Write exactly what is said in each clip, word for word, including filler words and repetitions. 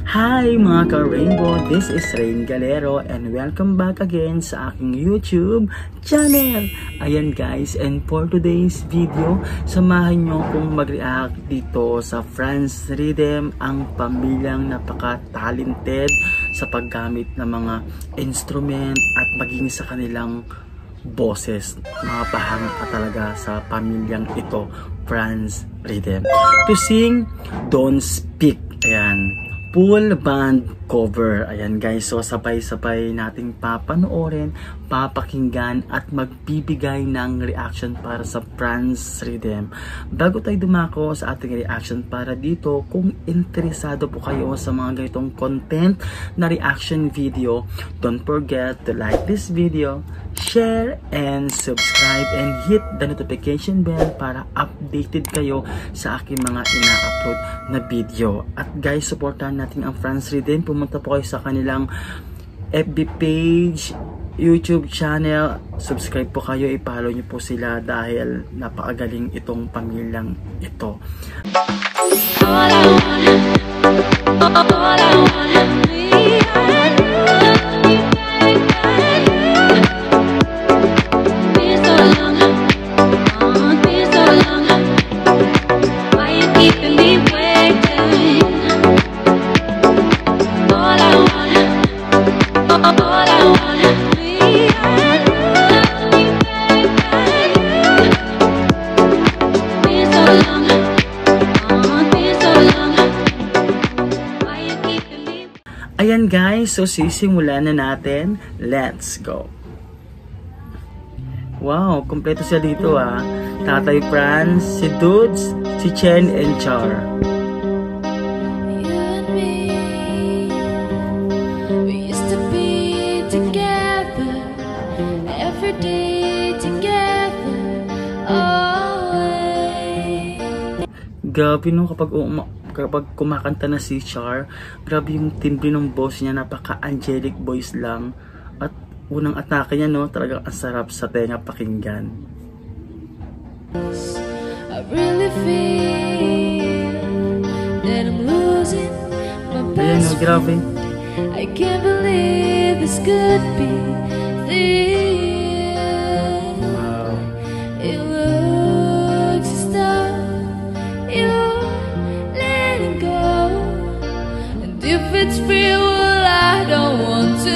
Hi mga ka-Rainbow, this is Rain Galero and welcome back again sa aking YouTube channel. Ayan guys, and for today's video, samahan nyo kung mag-react dito sa France Rhythm, ang pamilyang napaka-talented sa paggamit ng mga instrument at maging sa kanilang boses. Mga pahanga ka talaga sa pamilyang ito, France Rhythm. To sing, Don't Speak. Ayan. Full band cover. Ayan guys, so sabay-sabay nating papanoorin, papakinggan at magbibigay ng reaction para sa France Rhythm. Bago tayo dumako sa ating reaction para dito, kung interesado po kayo sa mga ganitong content na reaction video, don't forget to like this video, share and subscribe and hit the notification bell para updated kayo sa aking mga ina-upload na video. At guys, supportan natin ang France Rhythm. Pumunta po kayo sa kanilang F B page, YouTube channel, subscribe po kayo, i-follow nyo po sila dahil napakagaling itong pamilyang ito. All I wanna, all I wanna be, I love you, been so long, oh, been so long, why you keeping me waiting? All I wanna, all I wanna be, I love you, baby. Been so long, oh, been so long, why you keeping me? Ayan guys, so sisimulan na natin. Let's go. Wow, kompleto siya dito ah. Tatay Franz, si Dudes, si Chen and Char. Grabe no, kapag, um, kapag kumakanta na si Char, grabe yung timbre ng boss niya, napaka-angelic voice lang. At unang atake niya no, talagang ang sarap sa tenga pakinggan. I really feel that I'm losing my best friend. Grabe. I can't believe this could be this. Wow. It looks as though you're letting go, and if it's real, well, I don't want to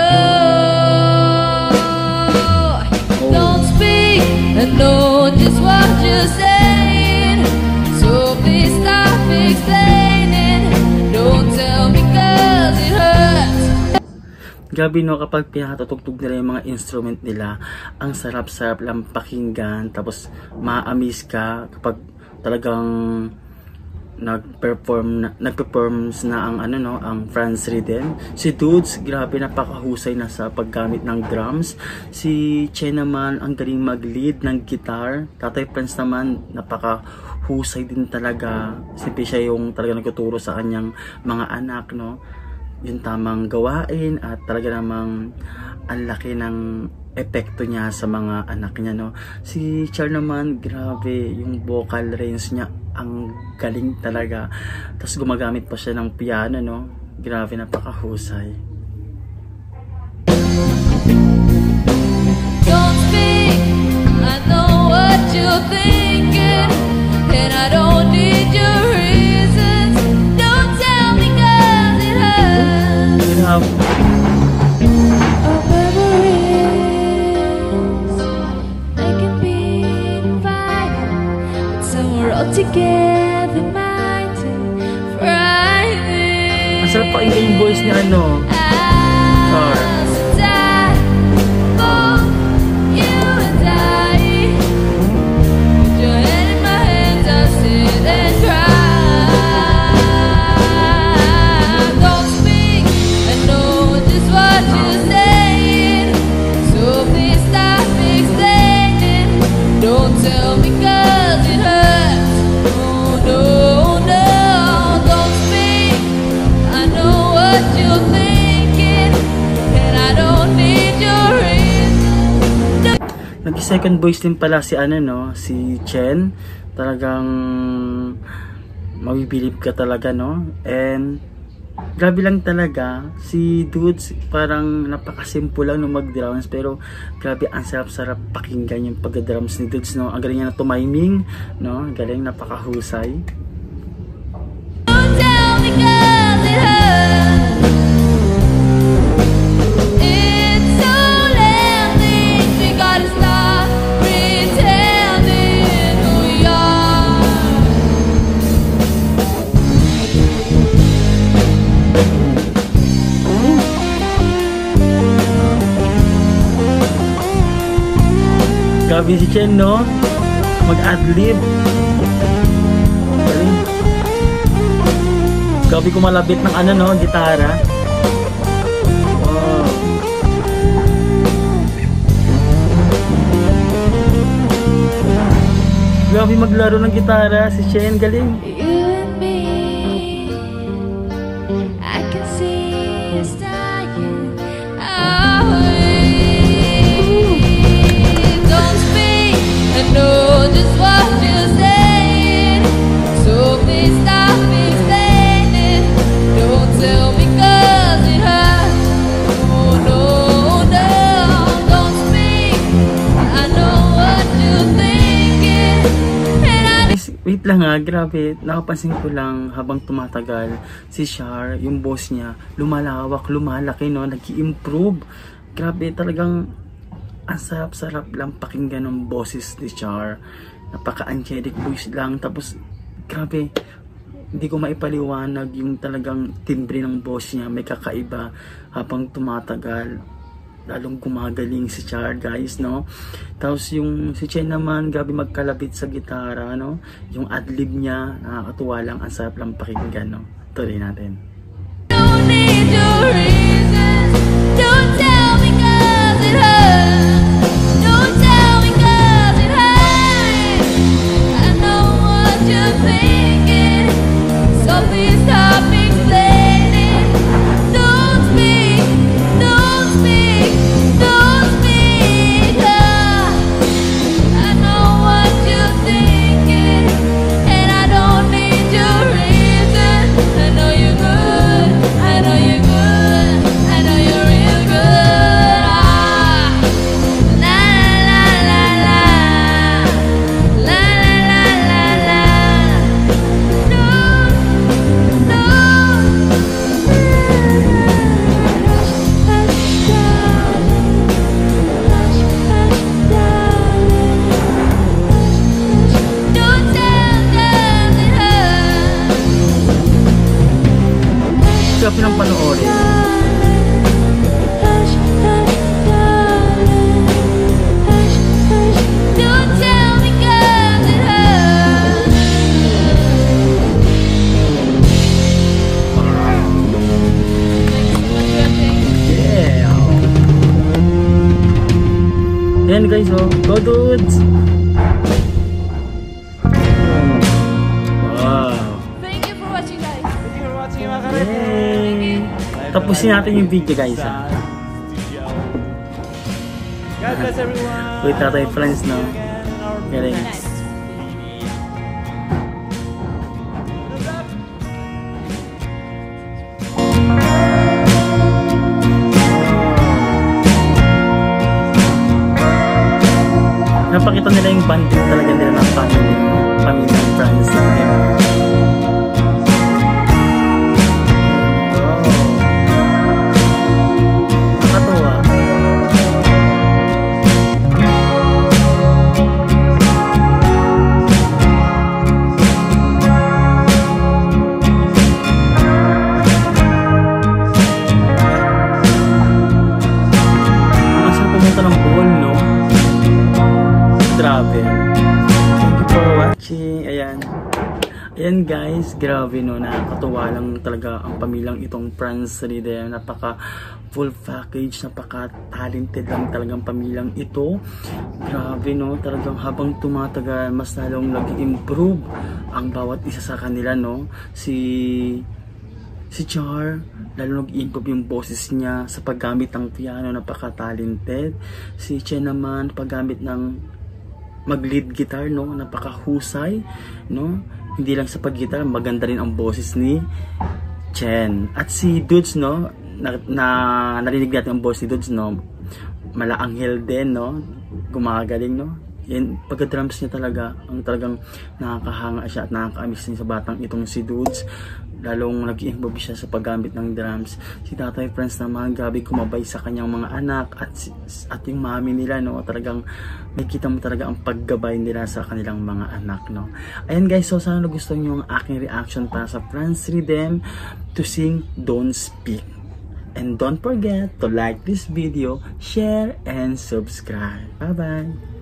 know. Don't speak, I know just what you're saying, so please stop explaining. Don't tell me cause it hurts. Grabe no, kapag pinakatutugtog nila yung mga instrument nila, ang sarap-sarap lang pakinggan, tapos ma-amaze ka kapag talagang nag-perform na, nag-performs na ang ano no, ang France Rhythm. Si Dudes, grabe, napakahusay na sa paggamit ng drums. Si Chen naman, ang galing mag-lead ng guitar. Tatay Franz naman, napakahusay din talaga. Siyempre siya yung talaga nagtuturo sa kanyang mga anak no, yung tamang gawain at talaga namang ang laki ng epekto niya sa mga anak niya no. Si Char naman, grabe yung vocal range niya, ang galing talaga. Tapos gumagamit pa siya ng piano no. Grabe, napakahusay. Don't speak, I know what you're thinking, and I don't need your reasons. Don't tell me cause it hurts. Grabe. Together mighty Friday. Ang sarap pakinggan yung voice ni ano, Char. Nag-second voice din pala si ano no, si Chen. Talagang mabibilib ka talaga no. And grabe lang talaga si Dudes, parang napakasimple lang no mag-drums, pero grabe ang sarap-sarap pakinggan yung pag-drums ni Dudes, no? Ang galing niya na tumiming, no? Ang galing, napakahusay. Grabe si Chen, no? Mag-adlib. Galing. Grabe kumalabit ng ano, no? Gitara. Wow. Grabe maglaro ng gitara si Chen. Galing. Wait lang ha, grabe, nakapansin ko lang habang tumatagal si Char, yung boss niya, lumalawak, lumalaki, no, nag-i-improve. Grabe, talagang ang sarap-sarap lang pakinggan ng boses ni Char. Napaka-angelic voice lang, tapos grabe, hindi ko maipaliwanag yung talagang timbre ng boss niya, may kakaiba habang tumatagal. Lalong gumagaling si Char, guys, no? Tapos yung si Chen naman, grabe magkalabit sa gitara, no? Yung adlib niya, nakakatuwa lang, ang sarap lang pakinggan, no? Tuloy natin. Don't need your reasons, don't tell me cause it hurts, don't tell me cause it hurts, I know what you're thinking, so please stop explaining, don't speak, don't speak, don't speak, ah. I know what you're thinking, and I don't need your reason. I know you're good, I know you're good, I know you're real good, ah. La la la la la, la la la la la. No, no. Don't tell cause it hurts. Grabe ng panoorin. Don't tell me cause it hurts. Yeah. Ayan guys, oh. Go Dudes! Wow. Thank you for watching, guys. Thank you for watching, mga karete. Yay! Tapusin natin yung video, guys, ha. God bless everyone. Wait natin yung friends, no? Again in our Galing. Nice. Napakita nila yung bonding talaga nila ng family, family and friends. Nakakatuwa. Masarap pumunta ng pool, no? Grabe. Thank you for watching. Ayan. Ayan guys, grabe, no, nakakatuwa lang talaga ang pamilyang itong Franz Rhythm. Napaka full package, napaka talented lang talagang pamilyang ito. Grabe, no, talagang habang tumatagal mas lalong nag-improve ang bawat isa sa kanila, no. Si si Char, lalo nag-improve yung boses niya sa paggamit ng piano, napaka talented. Si Chen naman paggamit ng mag-lead guitar, no, napakahusay, no. Hindi lang sa pag-guitar, maganda rin ang boses ni Chen. At si Dudes, no, na, na narinig natin ang boss ni Dudes, no, malaanghel din, no, gumagaling, no. Yan, pagka-drums niya talaga, ang talagang nakakahanga siya at nakaka-amiss niya sa batang itong si Dudes. Lalong nag-i-improve siya sa paggamit ng drums. Si Tatay Franz naman, gabi kumabay sa kanyang mga anak at, at yung mami nila, no, talagang may kita mo talaga ang paggabay nila sa kanilang mga anak, no. Ayan guys, so sana nagustuhan nyo ang aking reaction para sa Franz Rhythm to Sing Don't Speak. And don't forget to like this video, share, and subscribe. Bye-bye!